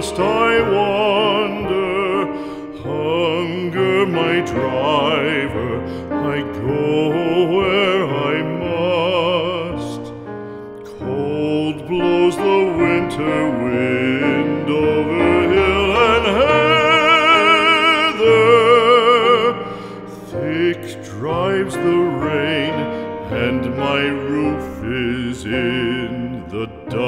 must I wander, hunger my driver, I go where I must. Cold blows the winter wind over hill and heather, thick drives the rain, and my roof is in the dark.